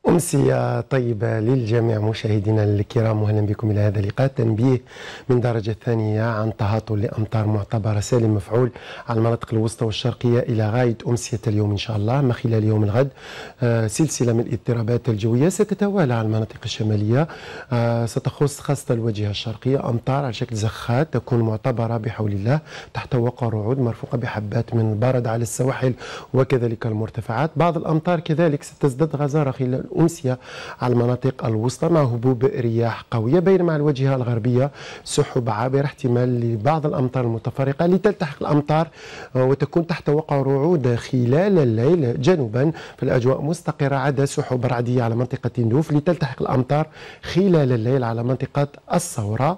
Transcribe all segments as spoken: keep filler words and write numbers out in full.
أمسية طيبة للجميع مشاهدينا الكرام، وأهلا بكم إلى هذا اللقاء. تنبيه من درجة الثانية عن تهاطل لأمطار معتبرة سالم مفعول على المناطق الوسطى والشرقية إلى غاية أمسية اليوم إن شاء الله. ما خلال يوم الغد آه سلسلة من الاضطرابات الجوية ستتوالى على المناطق الشمالية، آه ستخص خاصة الواجهة الشرقية أمطار على شكل زخات تكون معتبرة بحول الله تحت وقع رعود مرفوقة بحبات من البرد على السواحل وكذلك المرتفعات. بعض الأمطار كذلك ستزداد غزارة خلال أمسية على المناطق الوسطى مع هبوب رياح قوية، بينما مع الواجهة الغربية سحب عابرة احتمال لبعض الأمطار المتفرقة لتلتحق الأمطار وتكون تحت وقع رعود خلال الليل. جنوبا في الأجواء مستقرة عدا سحب رعدية على منطقة تندوف لتلتحق الأمطار خلال الليل على منطقة الصورة.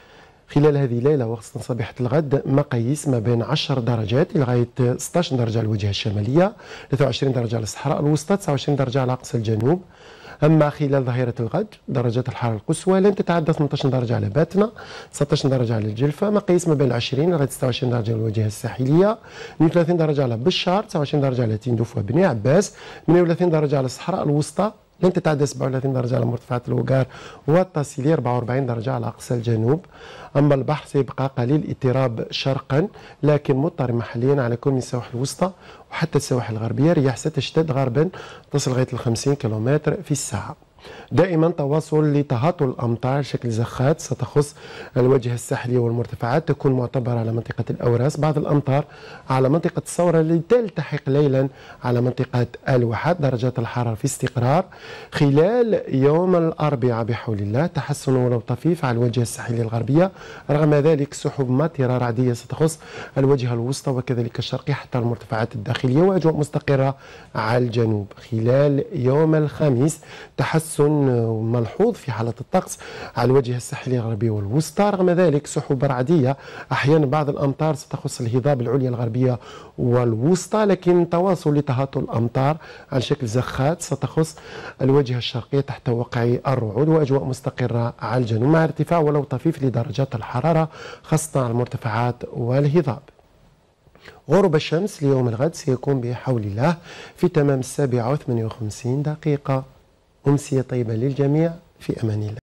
خلال هذه الليلة وخاصة صبيحة الغد مقاييس ما بين عشر درجات لغاية ستة عشر درجة على الواجهة الشمالية، ثلاثة وعشرين درجة على الصحراء الوسطى، تسعة وعشرين درجة على أقصى الجنوب. أما خلال ظهيرة الغد درجات الحرارة القصوى لن تتعدى ثمانية عشر درجة على باتنا، تسعة عشر درجة على الجلفة، مقاييس ما بين عشرين لغاية ستة وعشرين درجة على الواجهة الساحلية، اثنين وثلاثين درجة على بشار، تسعة وعشرين درجة على تندوف وبني عباس، ثمانية وثلاثين درجة على الصحراء الوسطى، لن تتعدى سبعة وثلاثين درجة على مرتفعات الوقار والتصيلية، أربعة وأربعين درجة على أقصى الجنوب. أما البحر سيبقى قليل اضطراب شرقا لكن مضطرب محليا على كل من السواحل الوسطى وحتى السواحل الغربية. رياح ستشتد غربا تصل لغاية الخمسين كيلومتر في الساعة. دائما تواصل لتهاطل الأمطار شكل زخات ستخص الواجهة الساحلية والمرتفعات تكون معتبرة على منطقة الأوراس. بعض الأمطار على منطقة الصورة لتلتحق ليلا على منطقة الواحات. درجات الحرارة في استقرار خلال يوم الأربعاء بحول الله، تحسن ولو طفيف على الواجهة الساحلية الغربية. رغم ذلك سحب مطرة رعدية ستخص الواجهة الوسطى وكذلك الشرقية حتى المرتفعات الداخلية، وأجواء مستقرة على الجنوب. خلال يوم الخميس تحسن ملحوظ في حالة الطقس على الواجهة الساحلية الغربية والوسطى. رغم ذلك سحب رعدية أحيانا بعض الأمطار ستخص الهضاب العليا الغربية والوسطى، لكن تواصل لتهاطل الأمطار على شكل زخات ستخص الواجهة الشرقية تحت وقع الرعود، وأجواء مستقرة على الجنوب مع ارتفاع ولو طفيف لدرجات الحرارة خاصة على المرتفعات والهضاب. غروب الشمس ليوم الغد سيكون بحول الله في تمام السابعة وثمانية وخمسين دقيقة. أمسية طيبة للجميع، في أمان الله.